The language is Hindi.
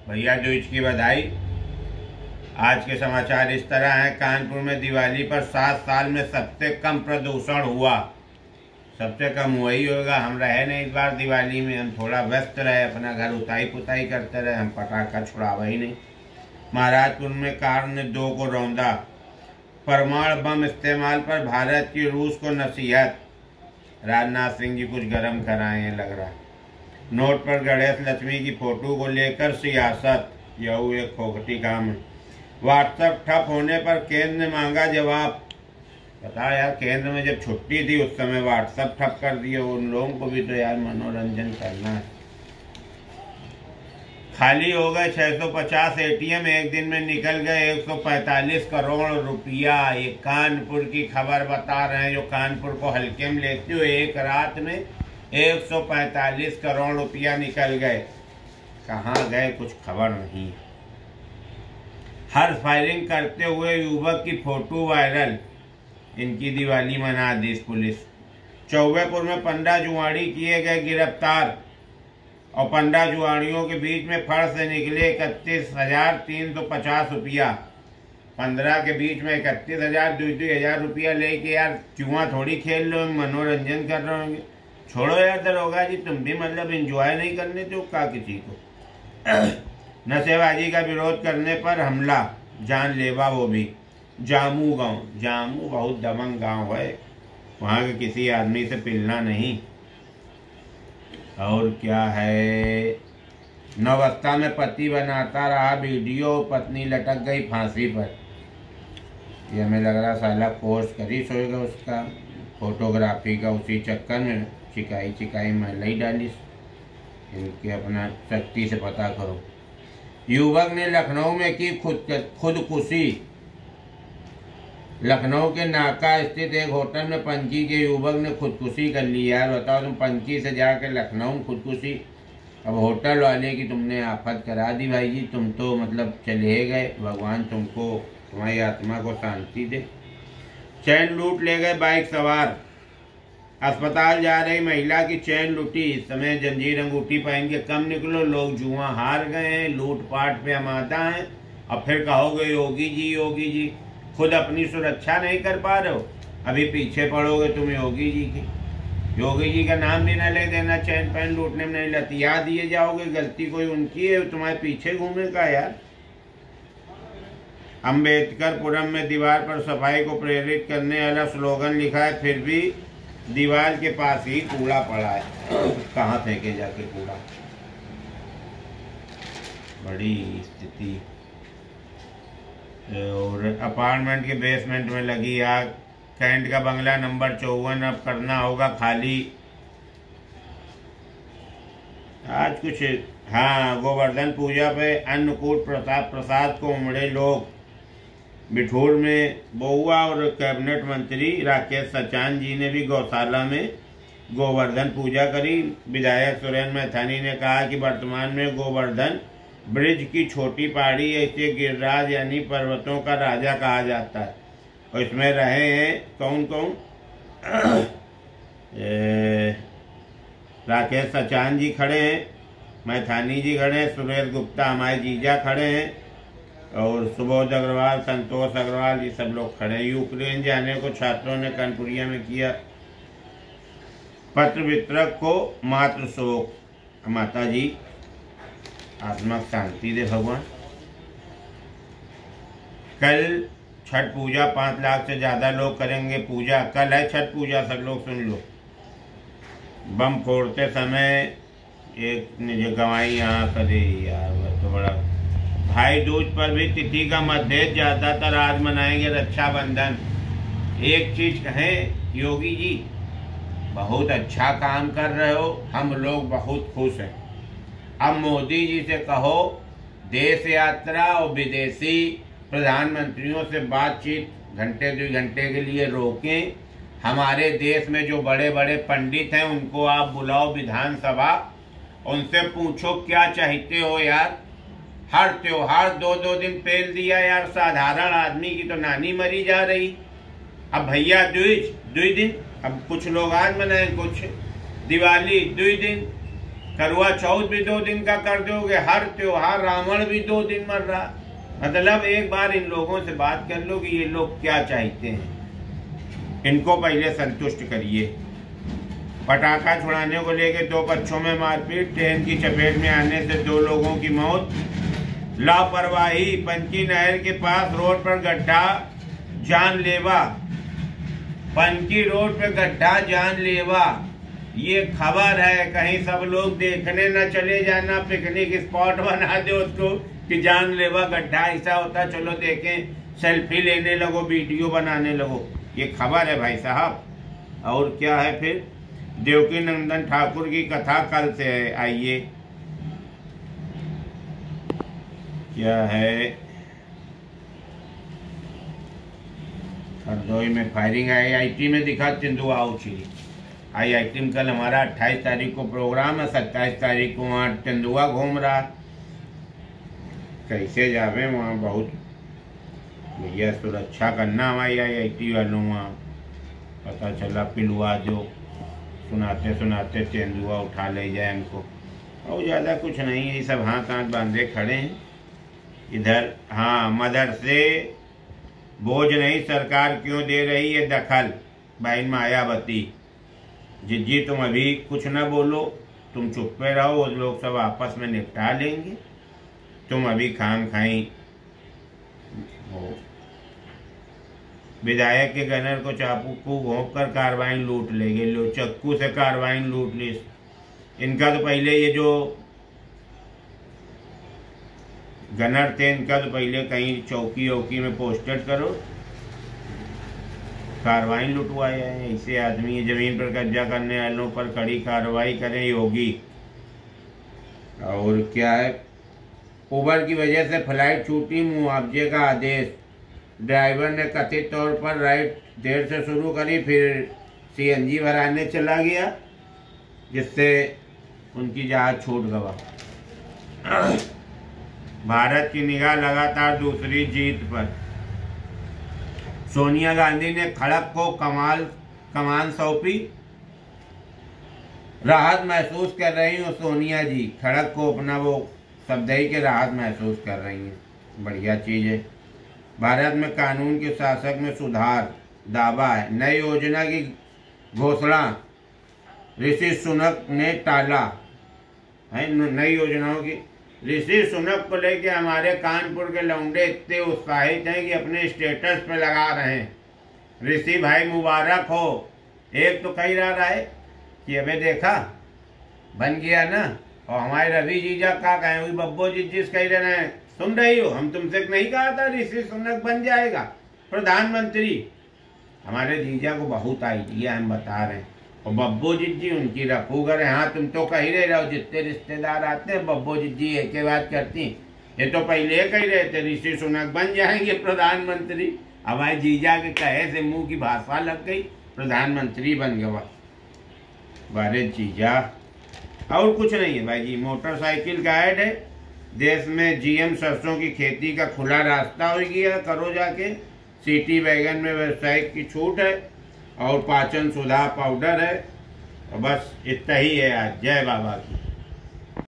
भैया दूज की बधाई। आज के समाचार इस तरह हैं। कानपुर में दिवाली पर 7 साल में सबसे कम प्रदूषण हुआ। सबसे कम वही होगा। हम रहे नहीं इस बार दिवाली में, हम थोड़ा व्यस्त रहे, अपना घर उताई पुताई करते रहे, हम पटाखा छुड़ावा ही नहीं। महाराजपुर में कार ने 2 को रौंदा। परमाणु बम इस्तेमाल पर भारत की रूस को नसीहत। राजनाथ सिंह जी कुछ गर्म कराए हैं लग रहा। नोट पर गणेश लक्ष्मी की फोटो को लेकर सियासत, यह एक खोखटी काम है। व्हाट्सएप ठप होने पर केंद्र ने मांगा जवाब। पता यार, केंद्र में जब छुट्टी थी उस समय व्हाट्सएप ठप कर दिए। उन लोगों को भी तो यार मनोरंजन करना है। खाली हो गए 650 एटीएम, एक दिन में निकल गए 145 करोड़ रुपया। ये कानपुर की खबर बता रहे हैं, जो कानपुर को हल्के में लेते हुए एक रात में 145 करोड़ रुपया निकल गए। कहाँ गए कुछ खबर नहीं। हर फायरिंग करते हुए युवक की फोटो वायरल। इनकी दिवाली मना दी पुलिस। चौबेपुर में 15 जुआड़ी किए गए गिरफ्तार और 15 जुआड़ियों के बीच में फर्श से निकले 31,350 रुपया। 15 के बीच में 31,000, 2,000 रुपया लेके यार जुआ थोड़ी खेल लो, मनोरंजन कर रहे होंगे। छोड़ो यार दरोगा जी, तुम भी मतलब एंजॉय नहीं करने दो का किसी को। नशेबाजी का विरोध करने पर हमला, जानलेवा वो भी। जामू गांव, जामू बहुत दबंग गांव है, वहाँ के किसी आदमी से पिलना नहीं। और क्या है, नवस्था में पति बनाता रहा वीडियो, पत्नी लटक गई फांसी पर। ये हमें लग रहा साला कोर्स करी सोएगा उसका फोटोग्राफी का, उसी चक्कर में चिकाई महिला ही डाली। इनके अपना शक्ति से पता करो। युवक ने लखनऊ में की खुदकुशी। लखनऊ के नाका स्थित एक होटल में पंची के युवक ने खुदकुशी कर ली। यार बताओ, तुम पंची से जाकर लखनऊ में खुदकुशी। अब होटल वाले की तुमने आफत करा दी भाई जी। तुम तो मतलब चले गए, भगवान तुमको, तुम्हारी आत्मा को शांति दे। चैन लूट ले गए बाइक सवार। अस्पताल जा रही महिला की चैन लूटी। इस समय जंजीर अंगूठी पहन के कम निकलो, लोग जुआ हार गए हैं, लूटपाट पे आमादा हैं। अब फिर कहोगे योगी जी योगी जी, खुद अपनी सुरक्षा नहीं कर पा रहे हो, अभी पीछे पड़ोगे तुम योगी जी की। योगी जी का नाम भी न ले देना, चैन पैन लूटने में नहीं लतिया दिए जाओगे। गलती कोई उनकी है, तुम्हारे पीछे घूमे का यार। अम्बेडकरपुरम में दीवार पर सफाई को प्रेरित करने वाला स्लोगन लिखा है, फिर भी दीवार के पास ही कूड़ा पड़ा है। कहाँ फेंके जाके कूड़ा। बड़ी स्थिति। और अपार्टमेंट के बेसमेंट में लगी आग। कैंट का बंगला नंबर 54 अब करना होगा खाली। आज कुछ, हाँ, गोवर्धन पूजा पे अन्नकूट प्रसाद को उमड़े लोग। बिठूर में बउआ और कैबिनेट मंत्री राकेश सचान जी ने भी गौशाला में गोवर्धन पूजा करी। विधायक सुरेंद्र मैथानी ने कहा कि वर्तमान में गोवर्धन ब्रिज की छोटी पहाड़ी, इसे गिरिराज यानी पर्वतों का राजा कहा जाता है। और इसमें रहे हैं कौन कौन? राकेश सचान जी खड़े हैं, मैथानी जी खड़े हैं, सुरेश गुप्ता हमारे जीजा खड़े हैं, और सुबोध अग्रवाल, संतोष अग्रवाल, ये सब लोग खड़े हैं। यूक्रेन जाने को छात्रों ने कानपुरिया में किया पत्र वितरक को मातृशोक। माता जी आत्मा शांति दे भगवान। कल छठ पूजा, 5 लाख से ज्यादा लोग करेंगे पूजा। कल है छठ पूजा, सब लोग सुन लो। बम फोड़ते समय एक ने जो गवाही यहाँ करे यार, वह तो बड़ा। भाई दूज पर भी तिथि का मतभेद, ज्यादातर आज मनाएंगे रक्षाबंधन। एक चीज कहें योगी जी, बहुत अच्छा काम कर रहे हो, हम लोग बहुत खुश हैं। अब मोदी जी से कहो देश यात्रा और विदेशी प्रधानमंत्रियों से बातचीत घंटे 2 घंटे के लिए रोकें। हमारे देश में जो बड़े बड़े पंडित हैं उनको आप बुलाओ विधानसभा, उनसे पूछो क्या चाहते हो यार। हर त्योहार 2-2 दिन पेल दिया यार, साधारण आदमी की तो नानी मरी जा रही। अब भैया दूज 2 दिन, अब कुछ लोग आज मनाएं, कुछ दिवाली 2 दिन। करवा चौथ भी 2 दिन का कर दोगे, हर त्योहार रावण भी 2 दिन मर रहा। मतलब एक बार इन लोगों से बात कर लो कि ये लोग क्या चाहते हैं, इनको पहले संतुष्ट करिए। पटाखा छुड़ाने को लेकर 2 बच्चों में मारपीट, ट्रेन की चपेट में आने से 2 लोगों की मौत, लापरवाही, पंची नहर के पास रोड पर गड्ढा जानलेवा, पंची रोड पर गड्ढा जानलेवा। ये खबर है, कहीं सब लोग देखने न चले जाना, पिकनिक स्पॉट बना दे उसको कि जानलेवा गड्ढा ऐसा होता, चलो देखें, सेल्फी लेने लगो, वीडियो बनाने लगो। ये खबर है भाई साहब। और क्या है फिर, देवकी नंदन ठाकुर की कथा कल से है, आइए क्या है। हरदोई में फायरिंग, IIT में दिखा तेंदुआ उछली। IIT में कल हमारा 28 तारीख को प्रोग्राम है, 27 तारीख को वहाँ तेंदुआ घूम रहा। कैसे जावे वहाँ, बहुत भैया सुरक्षा करना हमारी IIT वालों। वहाँ पता चला पिलुआ जो सुनाते सुनाते तेंदुआ उठा ले जाए हमको। और ज़्यादा कुछ नहीं है, ये सब हाथ हाथ बांधे खड़े हैं इधर। हाँ, मदरसे बोझ नहीं, सरकार क्यों दे रही है दखल, बहन मायावती। जिज्जी तुम अभी कुछ ना बोलो, तुम चुप पे रहो, वो लोग सब आपस में निपटा लेंगे, तुम अभी खाम खाई हो। विधायक के गनर को चाकू को घोंप कर कार्बाइन लूट ले गए, लो चक्कू से कार्बाइन लूट ली। इनका तो पहले ये जो गनर थे, इनका तो पहले कहीं चौकी वौकी में पोस्टेड करो, कार्रवाई लुटवाए हैं। ऐसे आदमी जमीन पर कब्जा करने वालों पर कड़ी कार्रवाई करें योगी। और क्या है, उबर की वजह से फ्लाइट छूटी, मुआवजे का आदेश। ड्राइवर ने कथित तौर पर राइड देर से शुरू करी, फिर CNG भराने चला गया, जिससे उनकी जहाज छूट गया। भारत की निगाह लगातार दूसरी जीत पर। सोनिया गांधी ने खड़क को कमान सौंपी। राहत महसूस कर रही हूँ सोनिया जी, खड़क को अपना वो शब्दई के राहत महसूस कर रही हैं, बढ़िया चीज़ है। भारत में कानून के शासक में सुधार दावा है। नई योजना की घोषणा ऋषि सुनक ने टाला है। नई योजनाओं की ऋषि सुनक को लेके हमारे कानपुर के लौंडे इतने उत्साहित हैं कि अपने स्टेटस पे लगा रहे हैं, ऋषि भाई मुबारक हो। एक तो कह रहा है कि अबे देखा बन गया ना, और हमारे रवि जीजा का कहे हुई बब्बो जी जिस कह रहे हैं, सुन रही हो, हम तुमसे नहीं कहा था ऋषि सुनक बन जाएगा प्रधानमंत्री। हमारे जीजा को बहुत आइडिया हम बता रहे हैं, और बब्बो जी उनकी रफूगर है। हाँ, तुम तो कह रहे रहो, जितने रिश्तेदार आते हैं बब्बो जी एक ही बात करती। ये तो पहले कह रहे थे ऋषि सुनक बन जाएंगे प्रधानमंत्री, हमारे जीजा के कहे से मुंह की भाषा लग गई, प्रधानमंत्री बन गया। बारे जीजा, और कुछ नहीं है भाई जी। मोटरसाइकिल का ऐड है, देश में GM सरसों की खेती का खुला रास्ता हो गया, करो जाके। सिटी वैगन में व्यावसायिक की छूट है, और पाचन सुधा पाउडर है। और बस इतना ही है आज। जय बाबा की।